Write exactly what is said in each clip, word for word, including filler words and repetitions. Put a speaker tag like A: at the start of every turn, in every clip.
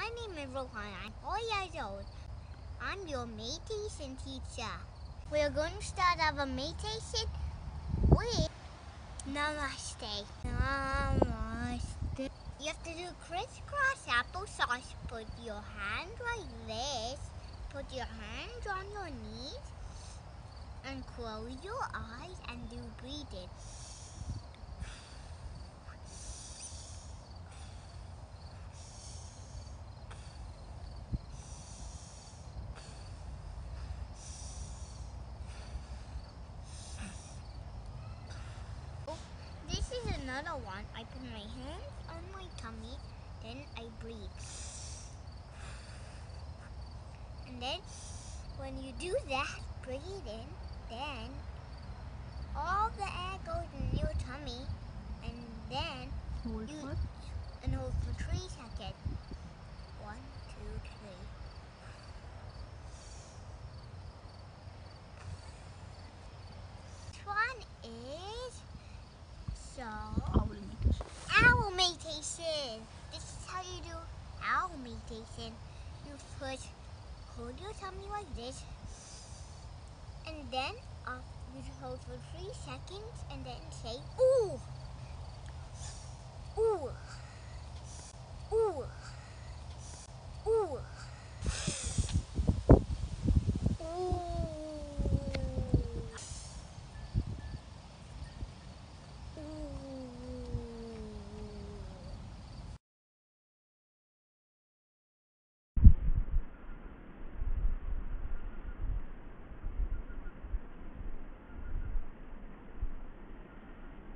A: My name is Rohan. I'm four years old. I'm your meditation teacher. We're going to start our meditation with Namaste. Namaste. You have to do crisscross applesauce. Put your hands like this. Put your hands on your knees. And close your eyes and do breathing. This is another one. I put my hands on my tummy, then I breathe. And then when you do that, breathe in, then all the air goes in your tummy, and then
B: Hold
A: you
B: for
A: and hold for three seconds. One, two, three. This one is so
B: owl meditation.
A: owl meditation. This is how you do owl meditation. You first hold your tummy like this, and then uh, you hold for three seconds, and then say ooh, ooh, ooh, ooh, ooh.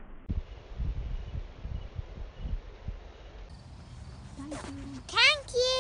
B: Thank you.
A: Thank you.